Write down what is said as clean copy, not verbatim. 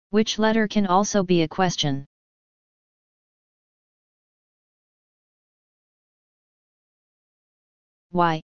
Which letter can also be a question? Y.